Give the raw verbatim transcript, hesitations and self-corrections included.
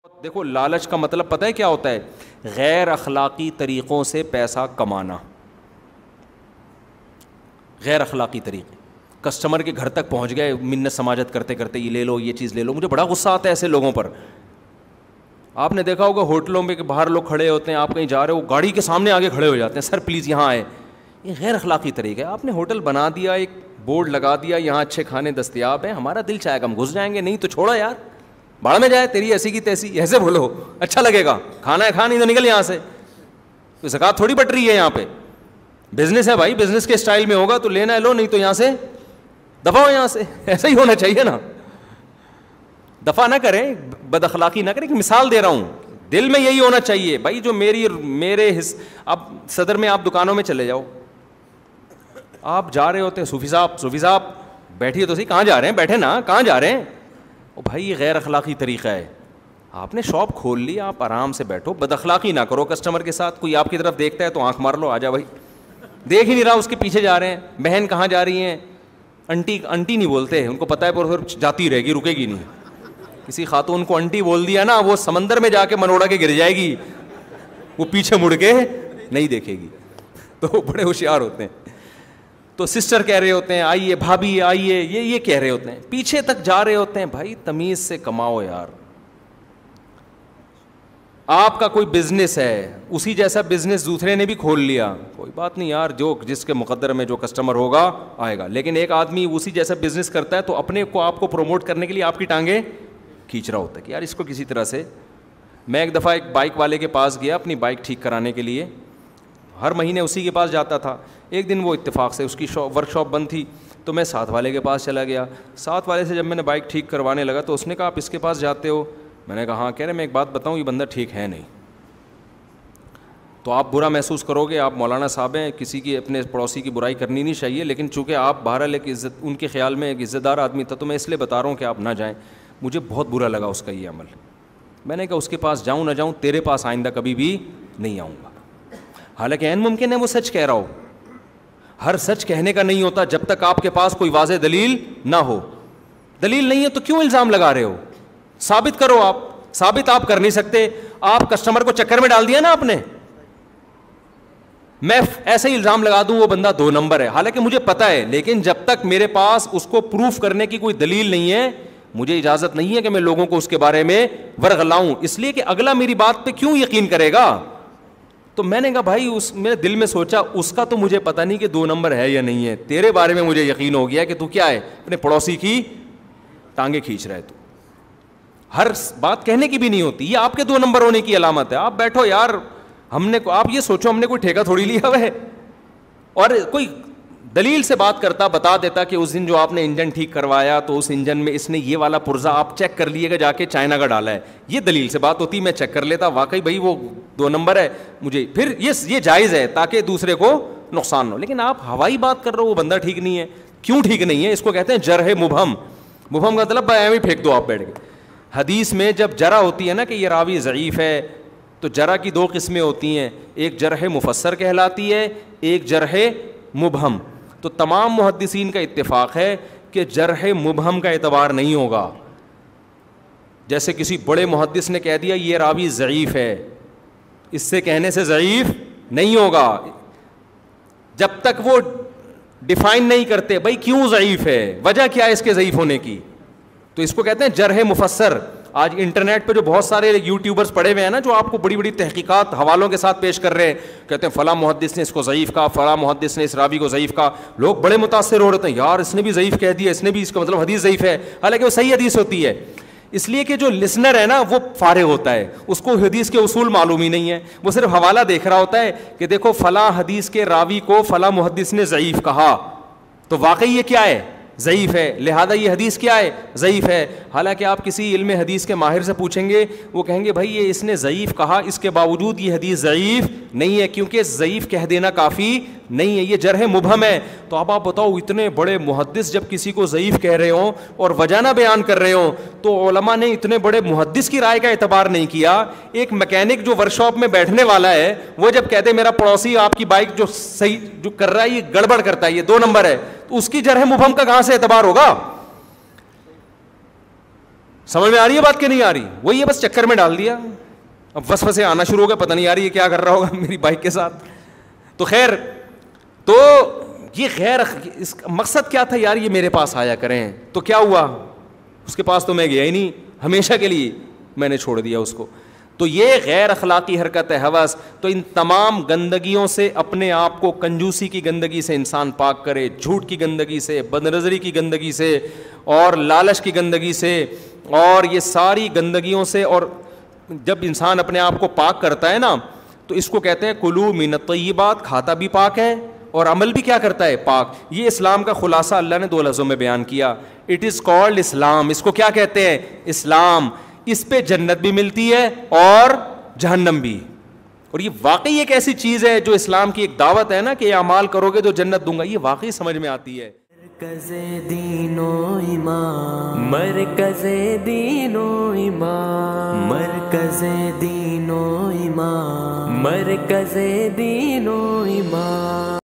دیکھو لالچ کا مطلب پتہ ہے کیا ہوتا ہے؟ غیر اخلاقی طریقوں سے پیسہ کمانا. غیر اخلاقی طریقے, کسٹمر کے گھر تک پہنچ گئے منت سماجت کرتے کرتے, یہ لے لو یہ چیز لے لو. مجھے بڑا غصہ آتا ہے ایسے لوگوں پر. آپ نے دیکھا ہوگا ہوٹلوں میں کہ باہر لوگ کھڑے ہوتے ہیں, آپ کہیں جا رہے ہو گاڑی کے سامنے آگے کھڑے ہو جاتے ہیں, سر پلیز یہاں آئے. یہ غیر اخلاقی طریقہ ہے. آپ نے ہوٹل بنا دیا, ایک بورڈ لگا دیا, یہاں اچھے کھانے دستیاب ہیں, ہمارا دل چاہے گا ہم گھس جائیں گے, نہیں تو چھوڑا یار, باڑ میں جائے تیری ایسی کی تیسی, ایسے بولو اچھا لگے گا. کھانا ہے کھا, نہیں تو نکل یہاں سے. کوئی زکوٰۃ تھوڑی بٹ رہی ہے یہاں پہ, بزنس ہے بھائی, بزنس کے اسٹائل میں ہوگا تو لینا ہے لو, نہیں تو یہاں سے دفع ہو یہاں سے. ایسا ہی ہونا چاہیے نا, دفع نہ کریں, بد اخلاقی نہ کریں. کہ مثال دے رہا ہوں, دل میں یہی ہونا چاہیے بھائی جو میری میرے حص... اب صدر میں آپ دکانوں میں چلے جاؤ, آپ جا رہے ہوتے ہیں, صوفی صاحب صوفی صاحب بیٹھیے تو صحیح, کہاں جا رہے ہیں, بیٹھے نا, کہاں جا رہے ہیں. او بھائی یہ غیر اخلاقی طریقہ ہے. آپ نے شاپ کھول لی, آپ آرام سے بیٹھو, بد اخلاقی نہ کرو کسٹمر کے ساتھ. کوئی آپ کی طرف دیکھتا ہے تو آنکھ مار لو, آ جا بھائی, دیکھ ہی نہیں رہا, اس کے پیچھے جا رہے ہیں. بہن کہاں جا رہی ہیں, انٹی انٹی نہیں بولتے, ان کو پتہ ہے پر پھر جاتی رہے گی, رکے گی نہیں. کسی خاتون کو انٹی بول دیا نا, وہ سمندر میں جا کے منوڑا کے گر جائے گی, وہ پیچھے مڑ کے نہیں دیکھے گی. تو بڑے ہوشیار ہوتے ہیں. تو سسٹر کہہ رہے ہوتے ہیں آئیے, بھابھی آئیے, یہ یہ کہہ رہے ہوتے ہیں, پیچھے تک جا رہے ہوتے ہیں. بھائی تمیز سے کماؤ یار. آپ کا کوئی بزنس ہے, اسی جیسا بزنس دوسرے نے بھی کھول لیا, کوئی بات نہیں یار, جو جس کے مقدر میں جو کسٹمر ہوگا آئے گا. لیکن ایک آدمی اسی جیسا بزنس کرتا ہے تو اپنے کو آپ کو پروموٹ کرنے کے لیے آپ کی ٹانگیں کھینچ رہا ہوتا ہے کہ یار اس کو کسی طرح سے. میں ایک دفعہ ایک بائک والے کے پاس گیا اپنی بائک ٹھیک کرانے کے لیے, ہر مہینے اسی کے پاس جاتا تھا. ایک دن وہ اتفاق سے اس کی شاپ ورک شاپ بند تھی, تو میں ساتھ والے کے پاس چلا گیا. ساتھ والے سے جب میں نے بائک ٹھیک کروانے لگا تو اس نے کہا آپ اس کے پاس جاتے ہو. میں نے کہا ہاں. کہہ رہے میں ایک بات بتاؤں, یہ بندہ ٹھیک ہے نہیں. تو آپ برا محسوس کرو گے, آپ مولانا صاحب ہیں, کسی کی اپنے پڑوسی کی برائی کرنی نہیں چاہیے, لیکن چونکہ آپ بہرحال ایک عزت, ان کے خیال میں ایک عزت دار آدمی تھا, تو میں اس لیے بتا رہا ہوں کہ آپ نہ جائیں. مجھے بہت برا لگا اس کا یہ عمل. میں نے کہا اس کے پاس جاؤں نہ جاؤں, تیرے پاس آئندہ کبھی بھی نہیں آؤں گا. حالانکہ عین ممکن ہے وہ سچ کہہ رہا ہو. ہر سچ کہنے کا نہیں ہوتا جب تک آپ کے پاس کوئی واضح دلیل نہ ہو. دلیل نہیں ہے تو کیوں الزام لگا رہے ہو؟ ثابت کرو. آپ ثابت آپ کر نہیں سکتے, آپ کسٹمر کو چکر میں ڈال دیا نا آپ نے. میں ایسے ہی الزام لگا دوں وہ بندہ دو نمبر ہے, حالانکہ مجھے پتا ہے, لیکن جب تک میرے پاس اس کو پروف کرنے کی کوئی دلیل نہیں ہے, مجھے اجازت نہیں ہے کہ میں لوگوں کو اس کے بارے میں ورغلاؤں, اس لیے کہ اگلا میری بات پہ کیوں یقین کرے گا. تو میں نے کہا بھائی, اس میرے دل میں سوچا اس کا تو مجھے پتہ نہیں کہ دو نمبر ہے یا نہیں ہے, تیرے بارے میں مجھے یقین ہو گیا کہ تو کیا ہے, اپنے پڑوسی کی ٹانگیں کھینچ رہا ہے. تو ہر بات کہنے کی بھی نہیں ہوتی, یہ آپ کے دو نمبر ہونے کی علامت ہے. آپ بیٹھو یار, ہم نے, آپ یہ سوچو ہم نے کوئی ٹھیکہ تھوڑی لیا ہوا ہے. اور کوئی دلیل سے بات کرتا, بتا دیتا کہ اس دن جو آپ نے انجن ٹھیک کروایا تو اس انجن میں اس نے یہ والا پرزا آپ چیک کر لیے گا جا کے چائنا کا ڈالا ہے, یہ دلیل سے بات ہوتی, میں چیک کر لیتا واقعی بھائی وہ دو نمبر ہے مجھے, پھر یہ یہ جائز ہے تاکہ دوسرے کو نقصان ہو. لیکن آپ ہوائی بات کر رہے ہو, وہ بندہ ٹھیک نہیں ہے. کیوں ٹھیک نہیں ہے؟ اس کو کہتے ہیں جرح مبہم. مبہم کا مطلب ایویں ہی پھینک دو آپ بیٹھ کے. حدیث میں جب جرح ہوتی ہے نا کہ یہ راوی ضعیف ہے, تو جرح کی دو قسمیں ہوتی ہیں, ایک جرح مفسر کہلاتی ہے, ایک جرح مبہم. تو تمام محدثین کا اتفاق ہے کہ جرح مبہم کا اعتبار نہیں ہوگا. جیسے کسی بڑے محدث نے کہہ دیا یہ راوی ضعیف ہے, اس سے کہنے سے ضعیف نہیں ہوگا جب تک وہ ڈیفائن نہیں کرتے بھائی کیوں ضعیف ہے, وجہ کیا ہے اس کے ضعیف ہونے کی. تو اس کو کہتے ہیں جرح مفسر. آج انٹرنیٹ پہ جو بہت سارے یوٹیوبرز پڑے ہوئے ہیں نا, جو آپ کو بڑی بڑی تحقیقات حوالوں کے ساتھ پیش کر رہے ہیں, کہتے ہیں فلاں محدث نے اس کو ضعیف کہا, فلاں محدث نے اس راوی کو ضعیف کہا. لوگ بڑے متاثر ہو رہے ہیں, یار اس نے بھی ضعیف کہہ دیا, اس نے بھی, اس کا مطلب حدیث ضعیف ہے. حالانکہ وہ صحیح حدیث ہوتی ہے. اس لیے کہ جو لسنر ہے نا وہ فارغ ہوتا ہے, اس کو حدیث کے اصول معلوم ہی نہیں ہے, وہ صرف حوالہ دیکھ رہا ہوتا ہے کہ دیکھو فلاں حدیث کے راوی کو فلاں محدث نے ضعیف کہا, تو واقعی یہ کیا ہے, ضعیف ہے, لہذا یہ حدیث کیا ہے, ضعیف ہے. حالانکہ آپ کسی علم حدیث کے ماہر سے پوچھیں گے, وہ کہیں گے بھائی یہ اس نے ضعیف کہا, اس کے باوجود یہ حدیث ضعیف نہیں ہے, کیونکہ ضعیف کہہ دینا کافی نہیں ہے, یہ جرح مبہم ہے. تو اب آپ بتاؤ, اتنے بڑے محدث جب کسی کو ضعیف کہہ رہے ہوں اور وجہ نہ بیان کر رہے ہوں, تو علماء نے اتنے بڑے محدث کی رائے کا اعتبار نہیں کیا. ایک میکینک جو ورک شاپ میں بیٹھنے والا ہے, وہ جب کہتے میرا پڑوسی آپ کی بائک جو صحیح جو کر رہا ہے یہ گڑبڑ کرتا ہے, یہ دو نمبر ہے, تو اس کی جرح مبہم کا کہاں سے اعتبار ہوگا؟ سمجھ میں آ رہی ہے بات کہ نہیں آ رہی؟ وہی ہے، بس چکر میں ڈال دیا، اب وسوسے آنا شروع ہو گیا، پتہ نہیں آ رہی ہے کیا کر رہا ہوگا میری بائک کے ساتھ. تو خیر، تو یہ غیر اس کا مقصد کیا تھا یار، یہ میرے پاس آیا کریں. تو کیا ہوا، اس کے پاس تو میں گیا ہی نہیں، ہمیشہ کے لیے میں نے چھوڑ دیا اس کو. تو یہ غیر اخلاقی حرکت ہے، ہوس. تو ان تمام گندگیوں سے اپنے آپ کو، کنجوسی کی گندگی سے انسان پاک کرے، جھوٹ کی گندگی سے، بد نظری کی گندگی سے، اور لالچ کی گندگی سے، اور یہ ساری گندگیوں سے. اور جب انسان اپنے آپ کو پاک کرتا ہے نا، تو اس کو کہتے ہیں کلو من الطیبات، کھاتا بھی پاک ہے اور عمل بھی کیا کرتا ہے، پاک. یہ اسلام کا خلاصہ اللہ نے دو لفظوں میں بیان کیا. اٹ از کالڈ اسلام. اس کو کیا کہتے ہیں، اسلام. اس پہ جنت بھی ملتی ہے اور جہنم بھی. اور یہ واقعی ایک ایسی چیز ہے جو اسلام کی ایک دعوت ہے نا کہ اعمال کرو گے تو جنت دوں گا، یہ واقعی سمجھ میں آتی ہے. مرکز دین و ایمان، مرکز دین و ایمان، مرکز دین و ایمان، مرکز دین و ایمان.